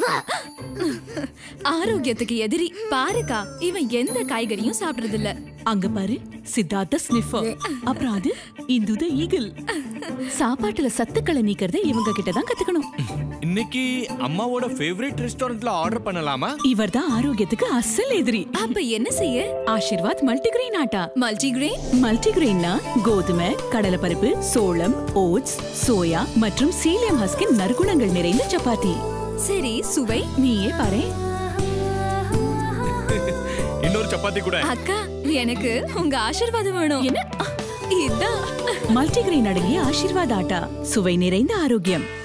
ஆரோக்கியத்துக்கு எதிரி பாருக்கா. இவன் எந்த காய்கறியும் சாப்பிடுறது இல்ல. அங்க பாரு, சித்தார்த்த ஸ்னிஃபர். அப்புறம் அது இந்து தி ஈகிள். சாப்பாட்டுல சத்துக்களை நீக்கிறத இவங்க கிட்ட தான் கத்துக்கணும். இன்னைக்கு அம்மாவோட ஃபேவரட் ரெஸ்டாரண்ட்ல ஆர்டர் பண்ணலாமா? இவர்தான் ஆரோக்கியத்துக்கு அசல் எதிரி. அப்ப என்ன செய்ய? ஆஷிர்வாத் மல்டிகிரெயின் ஆட்டா. மல்டிகிரெயின்னா கோதுமை, கடலைப்பருப்பு, சோளம், ஓட்ஸ், சோயா மற்றும் சீலியம் ஹஸ்கின் நற்குணங்கள் நிறைந்த சப்பாத்தி. சரி, சுவை நீயே பாரு. இன்னொரு சப்பாத்தி கூட. அக்கா, எனக்கு உங்க ஆசீர்வாதம் வேணும். என்ன? இதான் மல்டிகிரெயின் அடங்கிய ஆஷிர்வாத் ஆட்டா. சுவை நிறைந்த ஆரோக்கியம்.